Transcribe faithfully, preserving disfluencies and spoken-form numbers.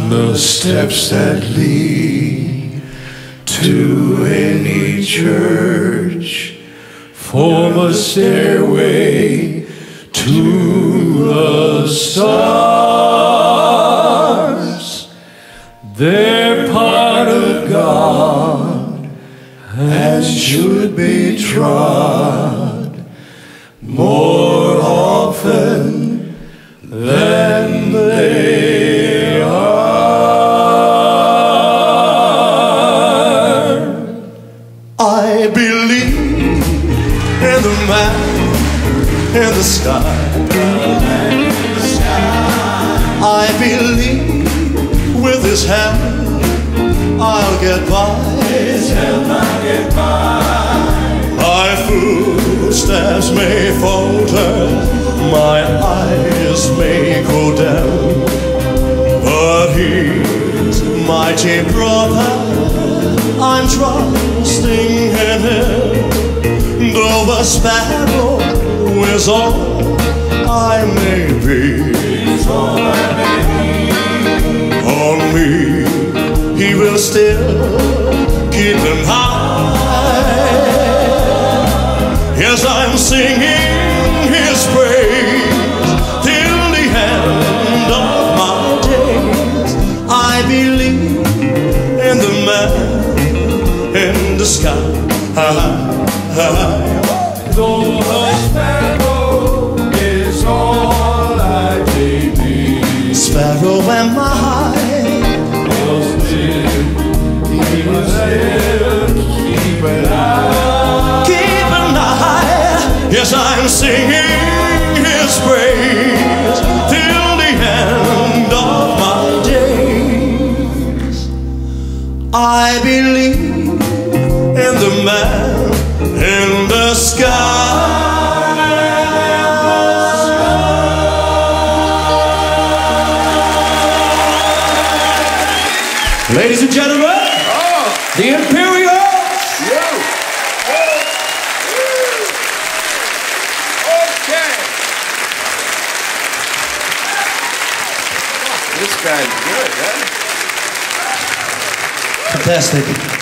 the steps that lead to any church form a stairway to the stars. They're part of God and should be trod more often than they are. I believe in the man in the sky. I believe with his hand I'll get by. His hand I'll get by. My footsteps may falter, my eyes may go down, but he's mighty brother, I'm trusting in him. Though a sparrow is all I may be, on me he will still keep him high. Yes, I'm singing his praise till the end of my days. I believe in the man in the sky. Though a sparrow is all I may be, sparrow am I, will still, he will still keep an eye. keep an eye. Yes, I'm singing his praise till the end of my days. I believe in the man in the sky. Ladies and gentlemen, Oh, the Imperial. you. Okay. This guy's good, huh? Fantastic.